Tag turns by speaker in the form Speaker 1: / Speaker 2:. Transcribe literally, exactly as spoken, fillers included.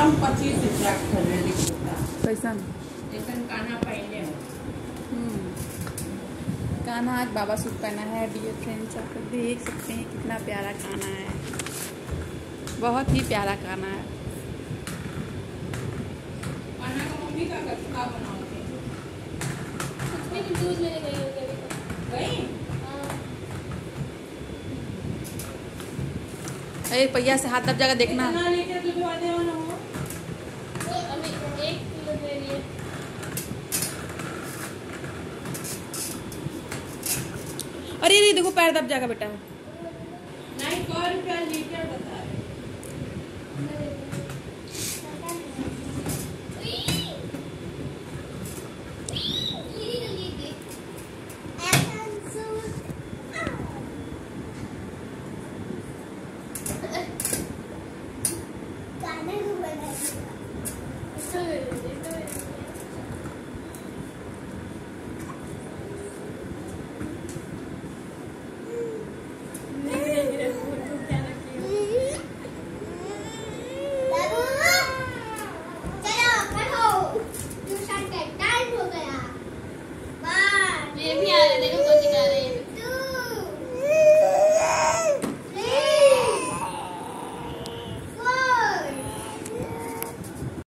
Speaker 1: हम पच्चीस स्टार्ट कर रहे हैं।
Speaker 2: कैसा
Speaker 1: काना पहले
Speaker 2: काना आज बाबा सूट पहना है। डियर फ्रेंड्स, आप देख सकते हैं कितना प्यारा काना है, बहुत ही प्यारा काना है।
Speaker 1: काना का मम्मी का क्या बनाओगे?
Speaker 3: दूध लेने गई होगी अभी तक।
Speaker 1: गई?
Speaker 2: अरे पहिया से हाथ दब जाकर देखना।
Speaker 1: कितना लीटर दूध वाले हो ना हो?
Speaker 3: वो अभी एक किलो दे रही है।
Speaker 2: अरे अरे देखो पैर दब जाएगा बेटा।
Speaker 1: नहीं, सौ रुपया लीटर बता रहे।
Speaker 3: Sorry.